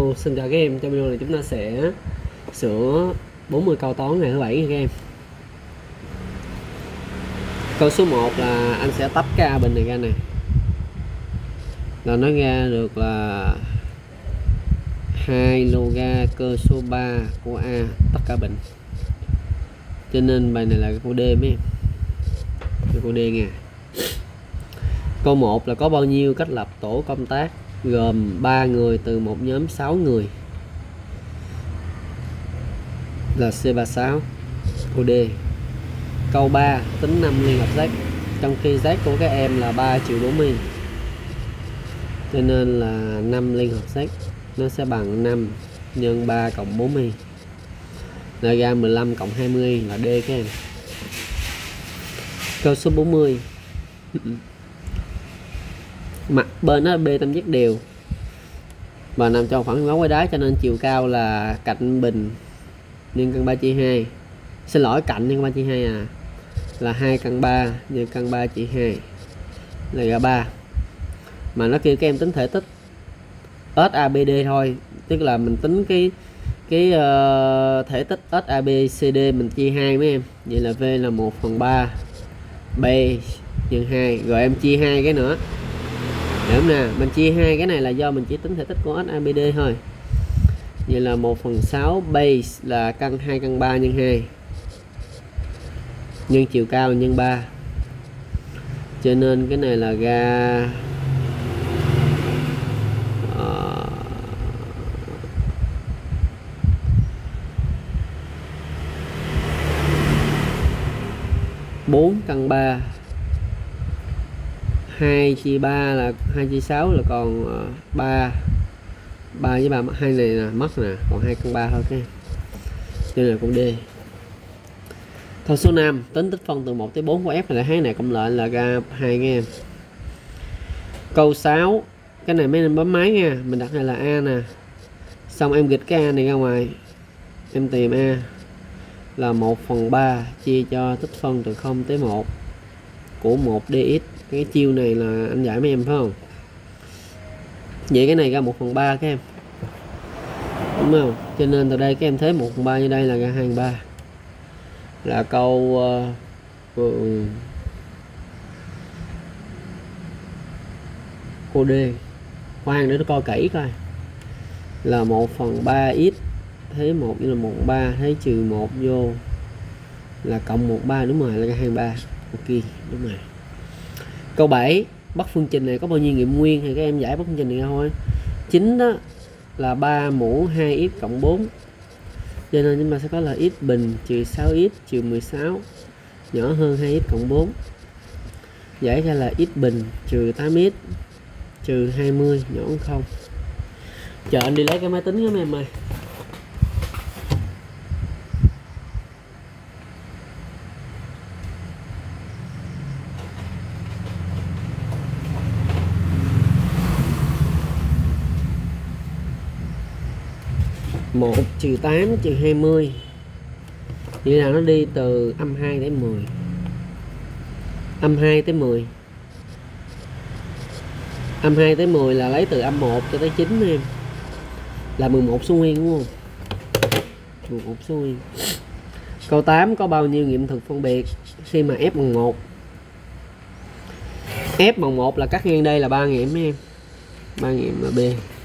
Hello, xin chào các em. Trong video này chúng ta sẽ sửa 40 câu toán ngày thứ 7 nha các em. Câu số 1 là anh sẽ tách cái A bình này ra này, là nó ra được là 2 lô ga cơ số 3 của A tất cả bình. Cho nên bài này là câu D mấy em. Câu D nha. Câu 1 là có bao nhiêu cách lập tổ công tác gồm 3 người từ một nhóm 6 người, là C36. Câu D. Câu 3 tính 5 liên hợp Z, trong khi Z của các em là 3/40, cho nên là 5 liên hợp Z nó sẽ bằng 5 nhân 3 cộng 40, là ra 15 cộng 20 là D các em. Câu số 40. Mặt bên nó B tam giác đều và nằm trong khoảng ngón quay đáy, cho nên chiều cao là cạnh bình nhân căn 3/2. Xin lỗi, cạnh nhân 3/2 là 2 căn 3 nhân căn 3/2 là ra 3. Mà nó kêu các em tính thể tích SABD thôi, tức là mình tính cái thể tích SABCD mình chia 2 mấy em. Vậy là V là 1/3 B nhân 2, rồi em chia 2 cái nữa. Đúng nè, mình chia 2 cái này là do mình chỉ tính thể tích của SABD thôi. Vậy là 1/6 base là căn 2 căn 3 nhân 2 nhân chiều cao nhân 3. Cho nên cái này là ra 4 căn 3, 2/3 là 2/6 là còn 3 với 3 2 này là mất nè, còn 2 căn 3 thôi cái. Cho nên là con D. Câu số 5 tính tích phân từ 1 tới 4 của F là hai này cộng lại là ra 2 nghe em. Câu 6 cái này mấy em bấm máy nha, mình đặt này là A nè, xong em nghịch cái A này ra ngoài, em tìm A là 1/3 chia cho tích phân từ 0 tới 1 của 1 dx. Cái chiêu này là anh dạy mấy em phải không? Vậy cái này ra 1/3 các em, đúng không? Cho nên từ đây các em thấy 1/3 như đây là ra 2/3, là câu cô D. Khoan để nó coi kỹ coi, là 1/3 x thế 1 như là 1/3 thế trừ 1 vô là cộng 1/3, đúng rồi, là ra 2/3. Ok, đúng rồi. Câu 7 bắt phương trình này có bao nhiêu nghiệm nguyên thì các em giải bắt phương trình này ra thôi. 9 đó là 3 mũ 2x cộng 4, cho nên chúng ta sẽ có là x bình trừ 6x trừ 16 nhỏ hơn 2x cộng 4, giải ra là x bình trừ 8x trừ 20 nhỏ hơn 0. Chờ anh đi lấy cái máy tính của em ơi. Một trừ 8 trừ 20, vậy là nó đi từ -2 tới 10, -2 tới 10, -2 tới 10 là lấy từ -1 cho tới 9 em, là 11 số nguyên đúng không? 11 số nguyên. Câu 8 có bao nhiêu nghiệm thực phân biệt khi mà F bằng 1? F bằng 1 là cắt ngang đây là 3 nghiệm em, 3 nghiệm là B.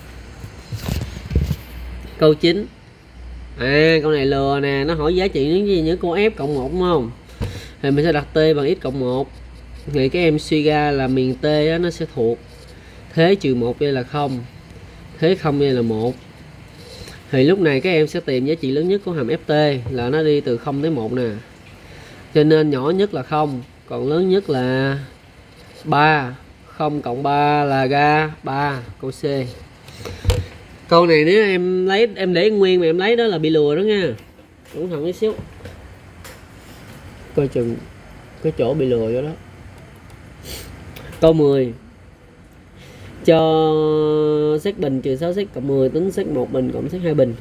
Câu 9. Câu này lừa nè, nó hỏi giá trị những gì nhớ cô F cộng 1 đúng không? Thì mình sẽ đặt T bằng x cộng 1. Thì các em suy ra là miền T đó, nó sẽ thuộc thế trừ 1 đây là 0, thế 0 đây là 1. Thì lúc này các em sẽ tìm giá trị lớn nhất của hàm FT là nó đi từ 0 tới 1 nè. Cho nên nhỏ nhất là 0, còn lớn nhất là 3. 0 cộng 3 là ra 3. Câu C. Câu này nếu em lấy, em để nguyên mà em lấy đó là bị lừa đó nha. Cẩn thận tí xíu, coi chừng cái chỗ bị lừa vô đó. Câu 10 cho xét bình trừ 6 xét cộng 10 tính xét 1 bình cộng xét 2 bình.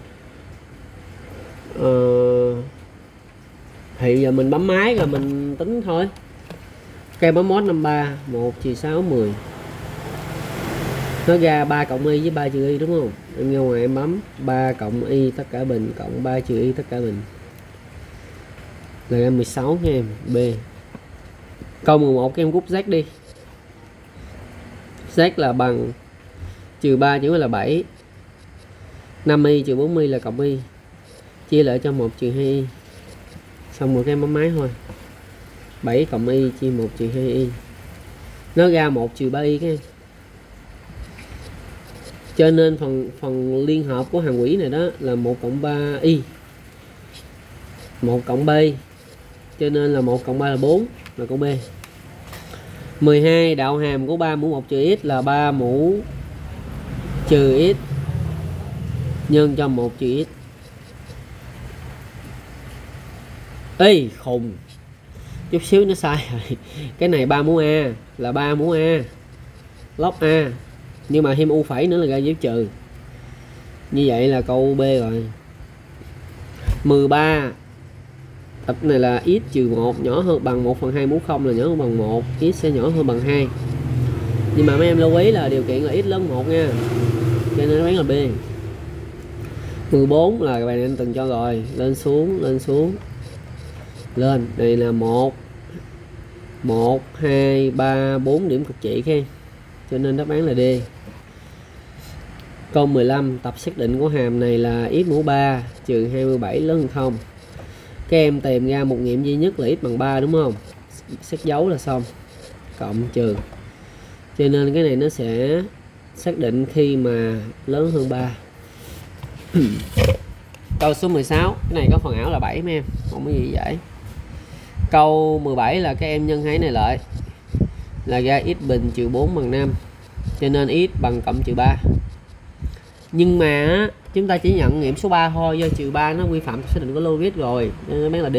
Thì giờ mình bấm máy rồi mình tính thôi. Cây bấm mốt 53 1 trừ 6 10 Nó ra 3 cộng y với 3 trừ y đúng không? Em ra ngoài em bấm 3 cộng y tất cả bình cộng 3 trừ y tất cả bình là ra 16 nha em. B. Câu 11 các em rút z đi. Z là bằng trừ 3 chỉ là 7. 5y trừ 40 là cộng y. Chia lại cho 1 trừ 2y. Xong rồi các em bấm máy thôi. 7 cộng y chia 1 trừ 2y. Nó ra 1 trừ 3y các em. Cho nên phần liên hợp của hàm quỹ này đó là 1 cộng 3y. 1 cộng 3y. Cho nên là 1 cộng 3 là 4, là câu B. 12 đạo hàm của 3 mũ 1 trừ x là 3 mũ trừ x nhân cho 1 trừ x. Ê khùng, chút xíu nó sai rồi. Cái này 3 mũ A là 3 mũ A log A, nhưng mà thêm u phẩy nữa là ra dấu trừ. Như vậy là câu B rồi. 13 tập này là x trừ 1 nhỏ hơn bằng 1/2 mũ 0 là nhỏ hơn bằng 1, x sẽ nhỏ hơn bằng 2. Nhưng mà mấy em lưu ý là điều kiện là x lớn 1 nha, cho nên nó bán là B. 14 là bài này anh từng cho rồi, lên xuống lên. Đây là 1 2 3 4 điểm cực trị khen, cho nên đáp án là D. Câu 15 tập xác định của hàm này là x mũ 3 trừ 27 lớn hơn 0. Các em tìm ra một nghiệm duy nhất là x bằng 3 đúng không? Xét dấu là xong. Cộng trừ. Cho nên cái này nó sẽ xác định khi mà lớn hơn 3. Câu số 16, cái này có phần ảo là 7 mấy em, không có gì vậy. Câu 17 là các em nhân hai này lại là ra x bình trừ 4 bằng 5. Cho nên x bằng cộng trừ 3. Nhưng mà chúng ta chỉ nhận nghiệm số 3 thôi, do trừ 3 nó vi phạm xác định của logic rồi, nên bán là D.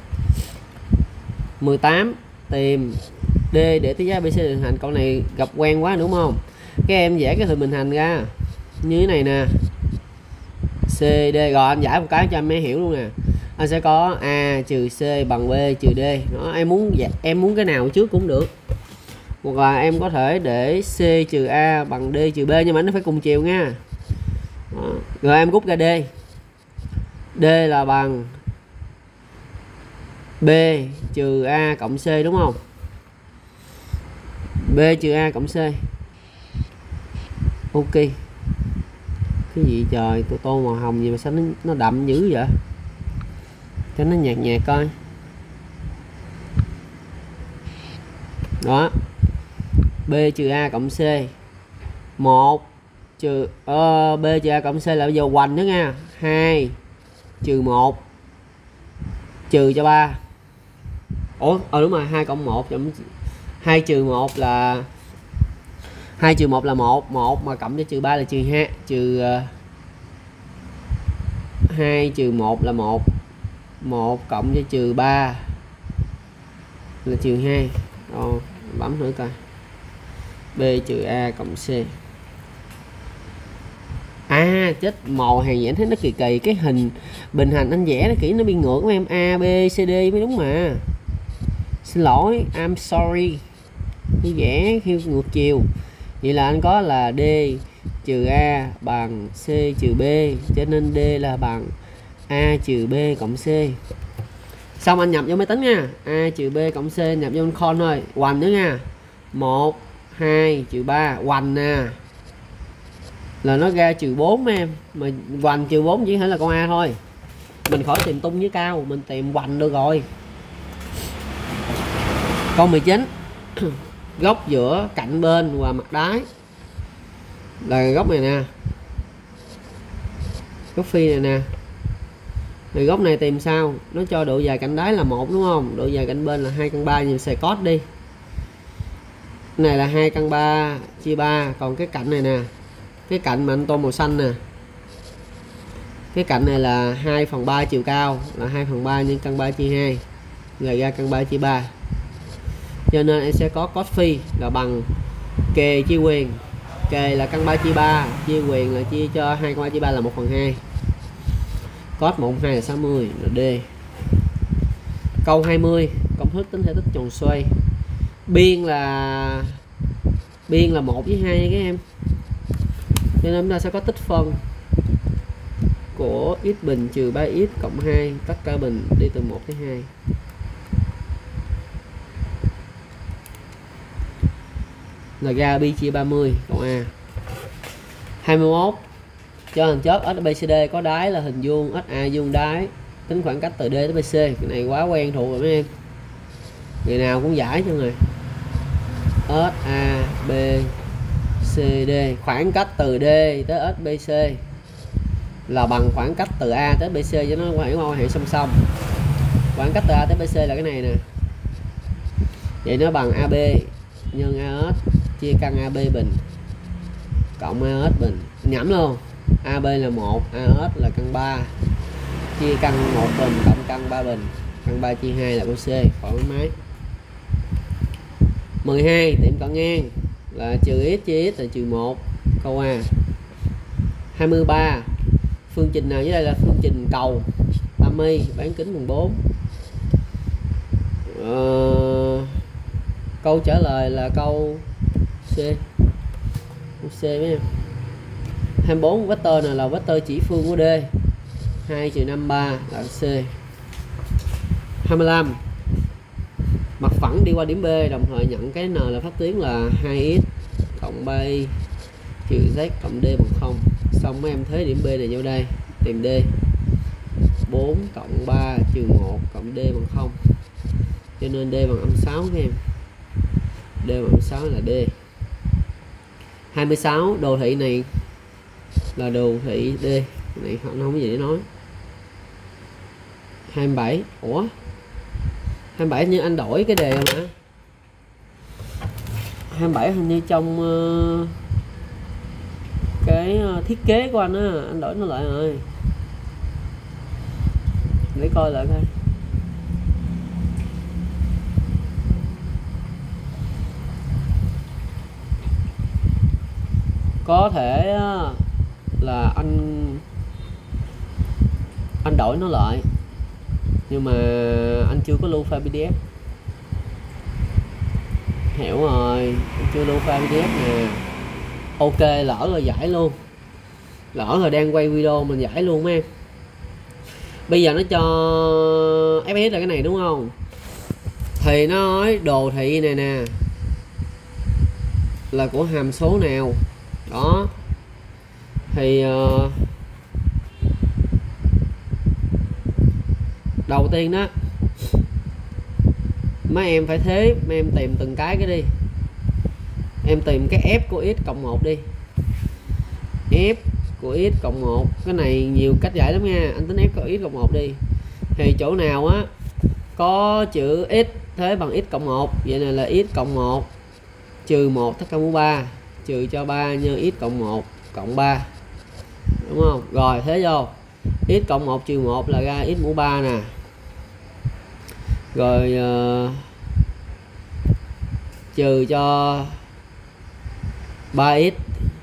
18 tìm D để tới giá BC hình thành. Câu này gặp quen quá đúng không? Các em vẽ cái hình bình hành ra như thế này nè, CD, rồi anh giải một cái cho anh mới hiểu luôn nè. Anh sẽ có A trừ C bằng B trừ D. Đó, em muốn cái nào trước cũng được, hoặc là em có thể để C trừ A bằng D trừ B, nhưng mà nó phải cùng chiều nha. Đó. Rồi em rút ra D. D là bằng B trừ A cộng C đúng không? B trừ A cộng C. Ok. Cái gì trời, tôi tô màu hồng gì mà sao nó đậm dữ vậy? Cho nó nhạt nhạt coi. Đó. B trừ A cộng C. 1 trừ B trừ A cộng C là bây giờ hoành nữa nha. 2 trừ 1 trừ cho 3. Ủa, đúng rồi, 2 cộng 1 2 trừ 1 là 2 trừ 1 là 1, 1 mà cộng cho trừ 3 là trừ 2, trừ 2 trừ 1 là 1, 1 cộng cho trừ 3 là trừ 2. Rồi, bấm thử coi. B trừ A cộng C. À chết, màu hàng vẽ thấy nó kỳ kỳ, cái hình bình hành anh vẽ nó kỹ, nó bị ngược của em. A B C D mới đúng mà. Xin lỗi, I'm sorry. Đi vẽ theo ngược chiều. Vậy là anh có là D trừ A bằng C trừ B, cho nên D là bằng A trừ B cộng C. Xong anh nhập vô máy tính nha. A trừ B cộng C nhập vô con thôi, hoành nữa nha. 1 2 trừ 3 hoành nè, là nó ra trừ 4 em. Mà hoành trừ 4 chỉ phải là con A thôi. Mình khỏi tìm tung với cao, mình tìm hoành được rồi. Câu 19 góc giữa cạnh bên và mặt đáy là góc này nè, góc phi này nè. Rồi góc này tìm sao? Nó cho độ dài cạnh đáy là 1 đúng không? Độ dài cạnh bên là 2 căn 3, nhìn xài cos đi. Cái này là 2 căn 3 chia 3, còn cái cạnh này nè, cái cạnh mà anh tô màu xanh nè, cái cạnh này là 2/3 chiều cao, là 2/3 nhân căn 3 chia 2, rồi ra căn 3 chia 3. Cho nên em sẽ có cos phi là bằng kề chia quyền. Kề là căn 3 chia 3, chia quyền là chia cho 2 căn 3 chia 3 là 1/2. Cos 1/2 là 60, là D. Câu 20 công thức tính thể tích tròn xoay. Biên là 1 với 2 các em. cho nên chúng ta sẽ có tích phân của x bình trừ 3x cộng 2 tất cả bình đi từ 1 tới 2. Là ra bi chia 30 cộng a. 21 cho hình chớp SBCD có đáy là hình vuông, SA vuông đáy, tính khoảng cách từ D tới BC. Cái này quá quen thuộc rồi mấy em, người nào cũng giải cho người. SABCD, khoảng cách từ D tới SBC là bằng khoảng cách từ A tới BC, cho nó quan hệ song song. Khoảng cách từ A tới BC là cái này nè, vậy nó bằng AB nhân AS chia căn AB bình cộng AS bình. Nhẩm luôn, AB là 1, AS là căn 3, chia căn 1 bình cộng căn 3 bình, căn 3 chia 2 là câu C, khỏi máy. 12 tiệm cận ngang là trừ x chia x là trừ 1, câu A. 23 phương trình nào dưới đây là phương trình cầu tam y bán kính bằng 4. Câu trả lời là câu C. Câu C mấy em. 24 vector này là vector chỉ phương của D, 2 trừ 53 là C. 25 mặt phẳng đi qua điểm B đồng thời nhận cái N là phát tuyến là 2x cộng 3y trừ z cộng D bằng 0. Xong mấy em thế điểm B này vô đây, tìm D. 4 cộng 3 trừ 1 cộng D bằng 0. Cho nên D bằng âm 6 các em. D bằng âm 6 là D. 26 đồ thị này là đồ thị D. Này không có gì để nói. 27. Ủa? 27 như anh đổi cái đề không hả? 27 hình như trong cái thiết kế của anh á, anh đổi nó lại rồi. Để coi lại coi. Có thể là anh đổi nó lại, nhưng mà anh chưa có lưu file PDF. Hiểu rồi, anh chưa lưu file PDF nè. Ok, lỡ rồi giải luôn. Lỡ rồi đang quay video mình giải luôn mấy em. Bây giờ nó cho FPS là cái này đúng không? Thì nó nói đồ thị này nè là của hàm số nào. Đó. Thì đầu tiên đó mấy em phải thế, mấy em tìm từng cái đi. Em tìm cái f của x cộng 1 đi. F của x cộng 1, cái này nhiều cách giải lắm nha. Anh tính f của x cộng 1 đi. Thì chỗ nào á có chữ x thế bằng x cộng 1, vậy này là x cộng 1 trừ 1 tất cả mũ 3 trừ cho 3 nhân x cộng 1 cộng 3. Đúng không? Rồi thế vô. X cộng 1 trừ 1 là ra x mũ 3 nè. Rồi trừ cho 3x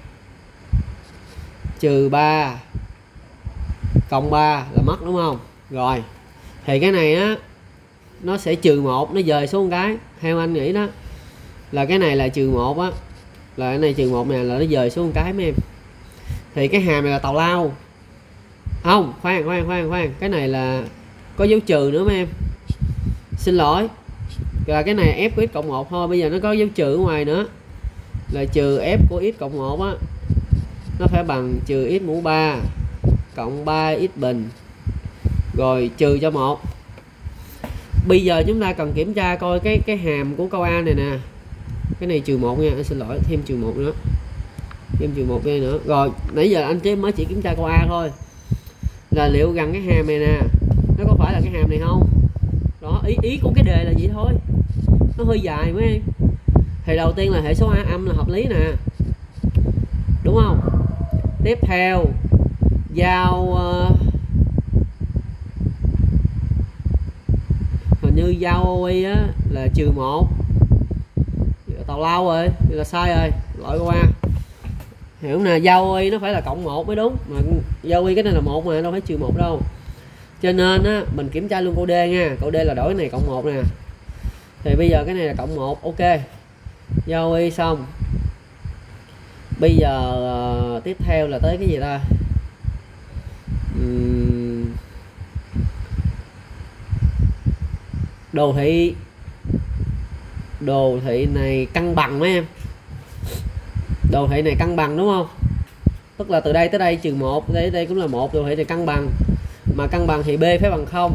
trừ 3 cộng 3 là mất đúng không? Rồi. Thì cái này á nó sẽ trừ 1, nó dời xuống một cái. Theo anh nghĩ đó là cái này là trừ 1 á, là cái này trừ 1 nè, là nó dời xuống một cái mấy em. Thì cái hàm này là tào lao. Không, khoan, cái này là có dấu trừ nữa mấy em. Xin lỗi. Là cái này f của x cộng 1 thôi, bây giờ nó có dấu trừ ở ngoài nữa. Là trừ f của x cộng 1 á, nó phải bằng trừ x mũ 3 cộng 3x bình rồi trừ cho 1. Bây giờ chúng ta cần kiểm tra coi cái hàm của câu A này nè. Cái này trừ 1 nha, anh xin lỗi, thêm trừ 1 nữa. Thêm trừ 1 đây nữa. Rồi, nãy giờ anh mới chỉ kiểm tra câu A thôi. Là liệu gần cái hàm này nè, nó có phải là cái hàm này không? Đó, ý của cái đề là vậy thôi. Nó hơi dài mấy em. Thì đầu tiên là hệ số A âm là hợp lý nè. Đúng không? Tiếp theo giao hình như giao OI á là trừ 1. Tào lao rồi, thì là sai rồi, loại qua. Hiểu nè, giao OI nó phải là cộng 1 mới đúng, mà giao OI cái này là 1 mà đâu phải trừ 1 đâu. Cho nên á mình kiểm tra luôn câu D nha. Câu D là đổi cái này cộng 1 nè. Thì bây giờ cái này là cộng 1, ok. Giao OI xong. Bây giờ tiếp theo là tới cái gì ta? Đồ thị này cân bằng mấy em. Đồ thị này cân bằng đúng không? Tức là từ đây tới đây trừ 1, đây cũng là 1, đồ thị này cân bằng. Mà cân bằng thì B phải bằng 0.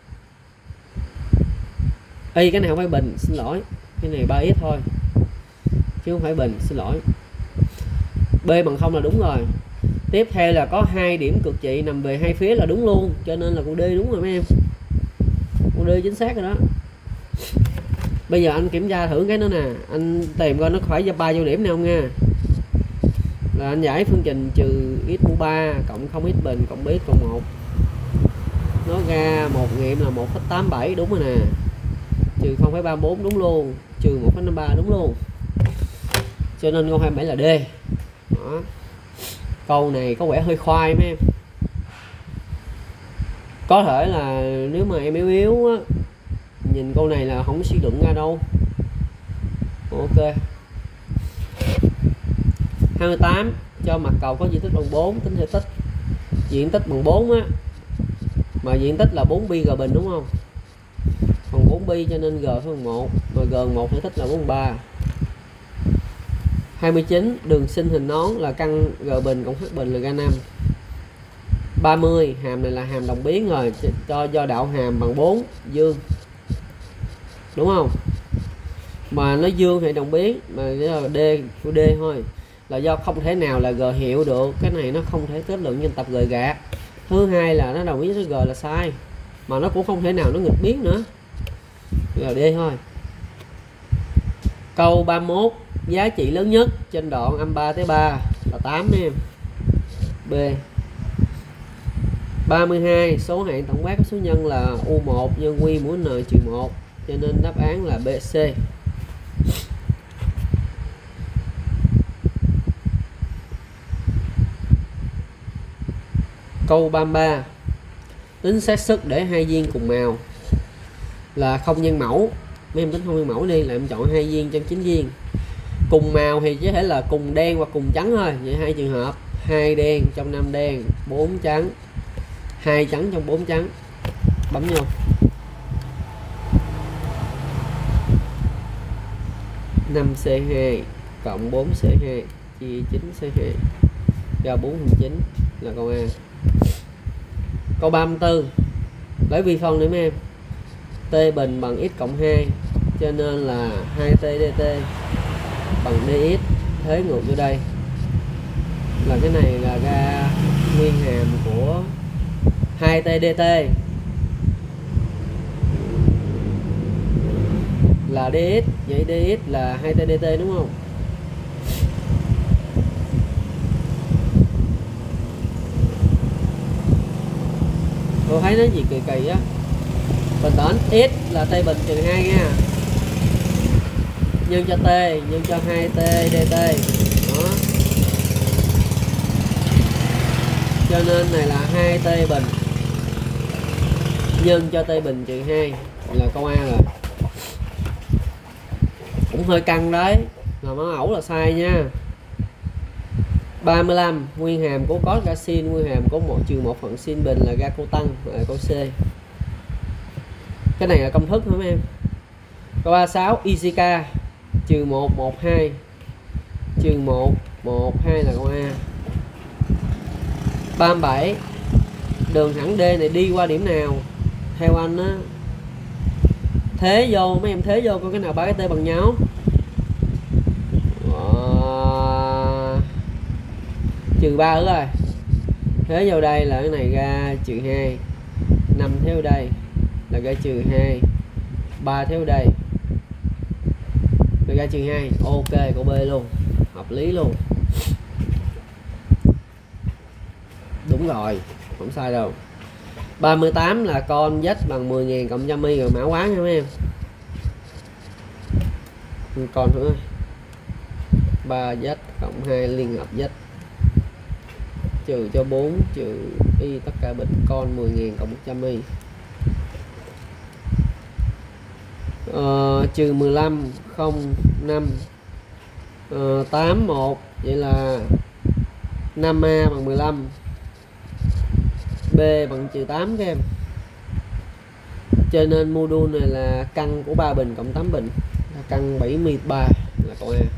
Y cái này không phải bình, xin lỗi. Cái này 3x thôi. Chứ không phải bình, xin lỗi. B bằng 0 là đúng rồi. Tiếp theo là có 2 điểm cực trị nằm về hai phía là đúng luôn, cho nên là con D đúng rồi mấy em. Con D chính xác rồi đó. Bây giờ anh kiểm tra thử cái nữa nè, anh tìm coi nó phải ra 3 vô điểm nào không nha. Là anh giải phương trình trừ x mũ 3 cộng 0x bình cộng bx cộng 1. Nó ra một nghiệm là 1,87 đúng rồi nè. Trừ 0,34 đúng luôn, trừ 1,53 đúng luôn. Cho nên câu 27 là D. Đó. Câu này có vẻ hơi khoai mấy em. Có thể là nếu mà em yếu á, nhìn câu này là không suy luận ra đâu. Ok. 28 cho mặt cầu có diện tích bằng 4, tính thể tích. Diện tích bằng 4 á, mà diện tích là 4pi g bình đúng không? Còn 4pi cho nên g phải bằng 1, mà g 1 thể tích là 43. 29 đường sinh hình nón là căn g bình cộng h bình là ra 5. 30 hàm này là hàm đồng biến rồi, do đạo hàm bằng 4 dương. Đúng không? Mà nó dương thì đồng biến, mà D của D thôi. Là do không thể nào là g hiệu được, cái này nó không thể kết luận nhân tập g gạt. Thứ hai là nó đồng ý với g là sai, mà nó cũng không thể nào nó nghịch biến nữa. Là D thôi. Câu 31 giá trị lớn nhất trên đoạn âm 3 tới 3 là 8 em. B. 32 số hạng tổng quát của số nhân là U1 nhân Q mũ N trừ 1, cho nên đáp án là BC. Câu 33 tính xác suất để hai viên cùng màu là không nhân mẫu. Mấy em tính không nhân mẫu đi, là em chọn hai viên trong 9 viên. Cùng màu thì chỉ thể là cùng đen hoặc cùng trắng thôi. Vậy hai trường hợp, 2 đen trong 5 đen, 4 trắng, 2 trắng trong 4 trắng. Bấm vô. Năm C2 cộng 4 C2 chia 9 C2 ra 4/9 là câu A. Câu 34 lấy vi phân nữa mấy em. T bình bằng x cộng 2, cho nên là 2t dt bằng dx, thế ngược vô đây là cái này là ra nguyên hàm của 2t dt là dx, vậy dx là 2t dt đúng không? Tôi thấy nó gì kỳ kỳ á. Bình tĩnh, x là t bình trừ 2 nha, nhân cho t, nhân cho 2t dt. Đó. Cho nên này là 2t bình nhân cho t bình trừ 2 là câu A rồi. Cũng hơi căng đấy, là mẫu ẩu là sai nha. 35 nguyên hàm của cos ra sin, nguyên hàm của 1 trừ 1 phần sin bình là ra câu tăng, là câu C. Cái này là công thức hả mấy em? Câu 36 ECK trừ 1 1 2 trừ 1 1 2 là câu A. 37 đường thẳng D này đi qua điểm nào? Theo anh á, thế vô mấy em, thế vô có cái nào ba cái T bằng nhau? Trừ 3 nữa rồi. Thế vô đây là cái này ra trừ 2, 5 theo đây là ra trừ 2, 3 theo đây là ra trừ 2. Ok, câu B luôn, hợp lý luôn. Đúng rồi, không sai đâu. 38 là con z bằng 10.000 cộng 100 rồi mã hóa nha mấy em. Con nữa 3z cộng 2 liên hợp z trừ cho 4 trừ y tất cả bình con 10.000 cộng 100 y. Trừ 15 0 5 8 1 vậy là 5A bằng 15, B bằng -8 các em. Cho nên module này là căn của 3 bình cộng 8 bình, là căn 73 là câu A.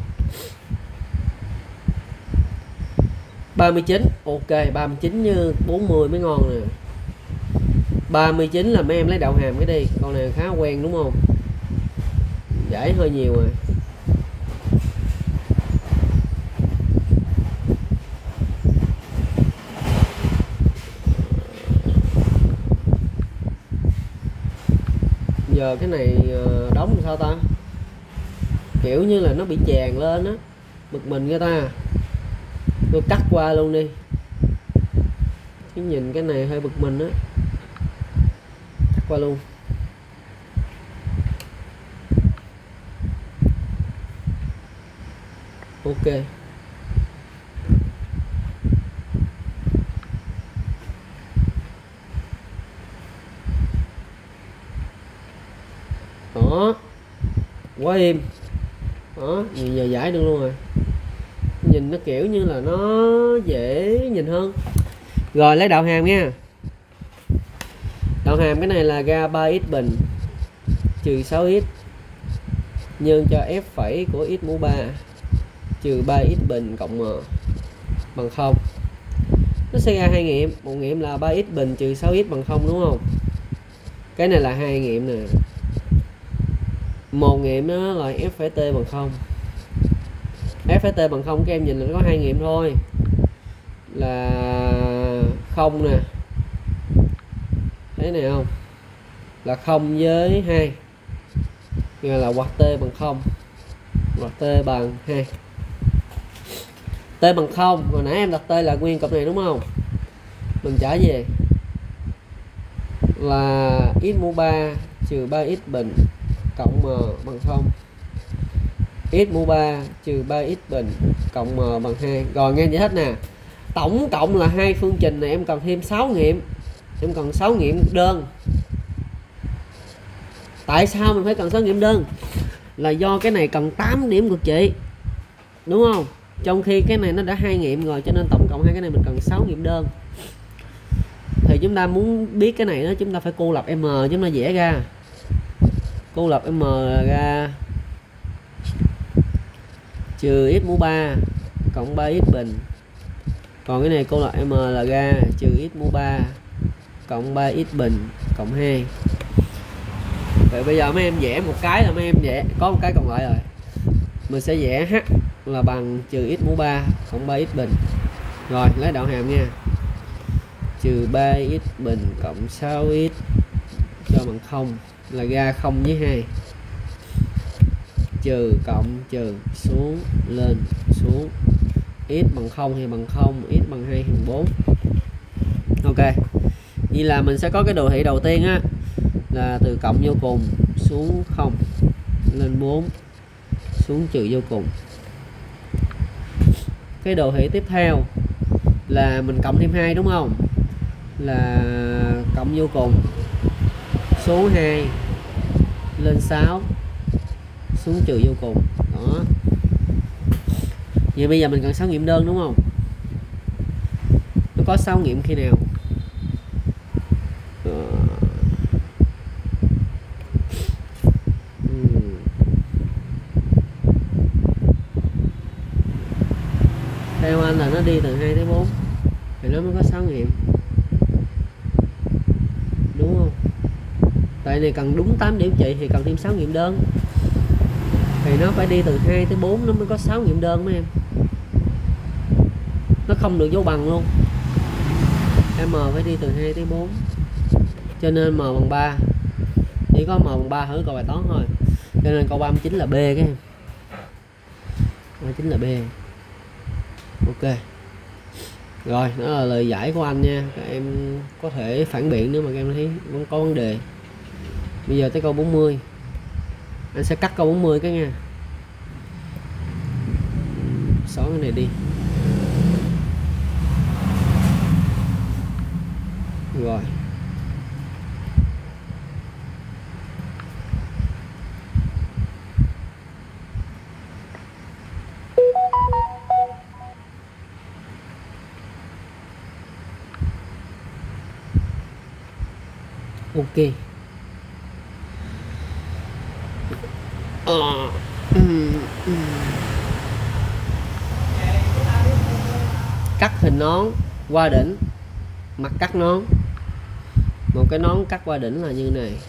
39, ok, 39 như 40 mới ngon nè. 39 là mấy em lấy đạo hàm cái đi, con này khá quen đúng không? Giải hơi nhiều rồi. Giờ cái này đóng sao ta? Kiểu như là nó bị tràn lên á, bực mình người ta. Tôi cắt qua luôn đi. Cái nhìn cái này hơi bực mình á. Cắt qua luôn. Ok. Đó. Quá êm. Đó, giờ giải được luôn rồi. Nhìn nó kiểu như là nó dễ nhìn hơn. Rồi lấy đạo hàm nha. Đạo hàm cái này là ra 3x bình trừ 6x nhân cho f phẩy của x mũ 3 trừ 3x bình cộng m bằng 0. Nó sẽ ra hai nghiệm. Một nghiệm là 3x bình trừ 6x bằng 0 đúng không? Cái này là hai nghiệm nè. Một nghiệm đó là f phẩy t bằng 0. F phẩy t bằng 0 các em nhìn là nó có hai nghiệm thôi. Là 0 nè. Thấy này không? Là 0 với 2. Nghĩa là hoặc t bằng 0 hoặc t bằng 2. T bằng 0, hồi nãy em đặt t là nguyên cặp này đúng không? Mình trả về là x mũ 3 trừ 3x bình cộng m bằng 0. X mũ 3 trừ 3x bình cộng m bằng 2. Rồi nghe giải thích nè. Tổng cộng là hai phương trình này em cần thêm 6 nghiệm. Em cần 6 nghiệm đơn. Tại sao mình phải cần 6 nghiệm đơn? Là do cái này cần 8 điểm cực trị. Đúng không? Trong khi cái này nó đã 2 nghiệm rồi, cho nên tổng cộng hai cái này mình cần 6 nghiệm đơn. Thì chúng ta muốn biết cái này đó, chúng ta phải cô lập m, chúng ta vẽ ra. Cô lập m ra trừ x mũ 3 cộng 3x bình. Còn cái này cô lập m là ra trừ x mũ 3 cộng 3x bình cộng 2. Vậy bây giờ mấy em vẽ một cái là mấy em vẽ có một cái còn lại rồi. Mình sẽ vẽ h là bằng trừ x mũ 3 cộng 3x bình. Rồi lấy đạo hàm nha. Trừ 3x bình cộng 6x cho bằng 0 là ra 0 với 2. Trừ cộng trừ xuống lên xuống. X bằng 0 thì bằng 0, x bằng 2 thì bằng 4. Ok. Vậy là mình sẽ có cái đồ thị đầu tiên á, là từ cộng vô cùng xuống 0 lên 4 xuống trừ vô cùng. Cái đồ thị tiếp theo là mình cộng thêm 2 đúng không? Là cộng vô cùng số 2 lên 6 xuống trừ vô cùng. Đó. Vậy bây giờ mình cần 6 nghiệm đơn đúng không? Nó có 6 nghiệm khi nào? Theo anh là nó đi từ 2 tới 4 thì nó mới có 6 nghiệm. Đúng không? Tại này cần đúng 8 điểm trị thì cần thêm 6 nghiệm đơn. Thì nó phải đi từ 2 tới 4 nó mới có 6 nghiệm đơn mấy em. Nó không được dấu bằng luôn. M phải đi từ 2 tới 4. Cho nên M bằng 3. Chỉ có M bằng 3 thử câu bài toán thôi. Cho nên câu 39 là B các em. 39 là B. Ok. Rồi, đó là lời giải của anh nha. Các em có thể phản biện nếu mà các em thấy vẫn có vấn đề. Bây giờ tới câu 40. Anh sẽ cắt câu 40 cái nha. Xóa cái này đi. Rồi. Ok. Ờ, ừm, ừm. Cắt hình nón qua đỉnh, mặt cắt nón. Một cái nón cắt qua đỉnh là như này.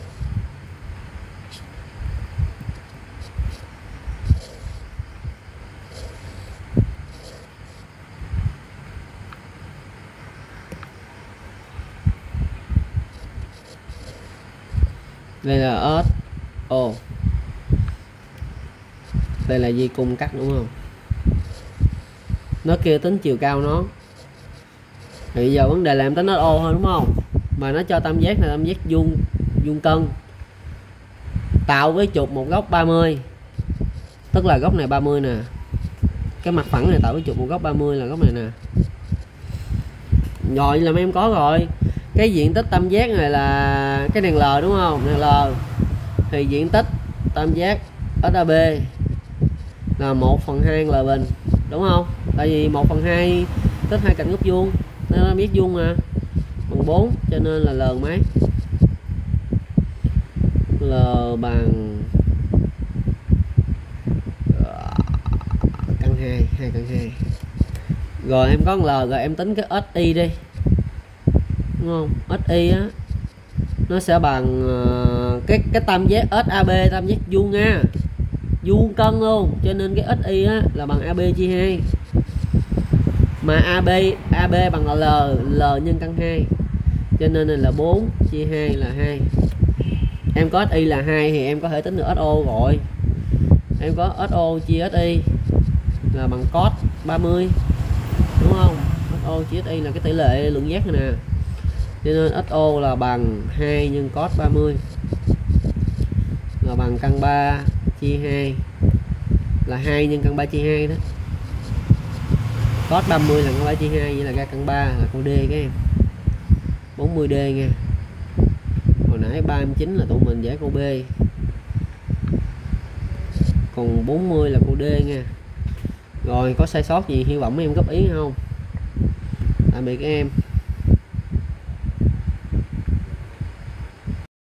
Đây là ớt. Ồ, đây là dây cung cắt đúng không? Nó kêu tính chiều cao nó. Thì giờ vấn đề làm tính nó ô thôi đúng không? Mà nó cho tam giác là tam giác vuông vuông cân. Tạo với trục một góc 30. Tức là góc này 30 nè. Cái mặt phẳng này tạo với trục một góc 30 là góc này nè. Rồi là mấy em có rồi. Cái diện tích tam giác này là cái đèn L đúng không? Đèn L thì diện tích tam giác SAB là 1/2 L bình đúng không? Tại vì 1/2 tích hai cạnh góc vuông nên nó biết vuông mà, bằng 4 cho nên là L mấy? L bằng căn 2, 2 căn 2. Rồi em có L rồi em tính cái SI đi. Đúng không? SI á nó sẽ bằng cái tam giác SAB, tam giác vuông nha. Vuông cân luôn, cho nên cái SI á là bằng AB chia 2. Mà AB bằng L nhân căn 2. Cho nên là 4 chia 2 là 2. Em có SI là 2 thì em có thể tính được SO rồi. Em có SO chia SI là bằng cos 30. Đúng không? SO chia SI là cái tỷ lệ lượng giác này nè. Cho nên SO là bằng 2 nhân cos 30 là bằng căn 3 chia 2 là 2 nhân căn 3 chia 2 đó. Cos 30 là căn 3 chia 2, vậy là ra căn 3 là câu D các em. 40D nha. Hồi nãy 39 là tụi mình giải câu B. Còn 40 là câu D nha. Rồi có sai sót gì hy vọng mấy em góp ý không? Tạm biệt các em.